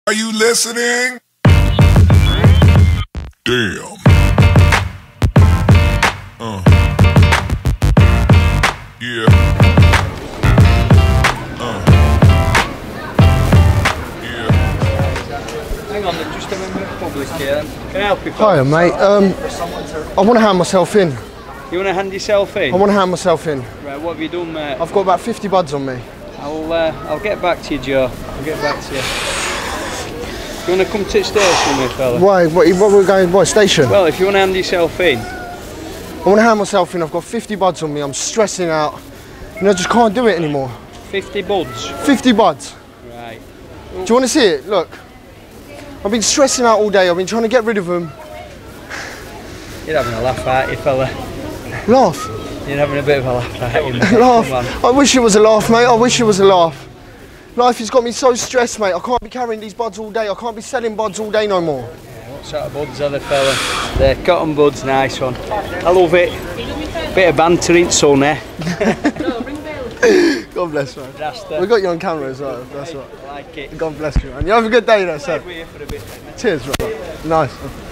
Are you listening? Damn. Yeah. Yeah. Hang on, just a minute, public here. Can I help you? Hiya, mate. I want to hand myself in. You want to hand yourself in? I want to hand myself in. Right, what have you done, mate? I've got about 50 buds on me. I'll get back to you, Joe. I'll get back to you. You want to come to the station with me, fella? Why? What we're going? What station? Well, if you want to hand yourself in. I want to hand myself in. I've got 50 buds on me. I'm stressing out. I just can't do it anymore. 50 buds? 50 buds. Right. Do you want to see it? Look. I've been stressing out all day. I've been trying to get rid of them. You're having a laugh, aren't you, fella? Laugh. You're having a bit of a laugh, aren't you, mate? Laugh. I wish it was a laugh, mate. I wish it was a laugh. Life has got me so stressed, mate. I can't be carrying these buds all day. I can't be selling buds all day no more. Yeah, what sort of buds are they, fella? They're cotton buds, nice one. I love it. Bit of banter in sun, eh? God bless, man. Rasta. We got you on camera as well. That's right. I like it. God bless you, man. You have a good day, though, sir. We're here for a bit, mate. Cheers, bro. Nice.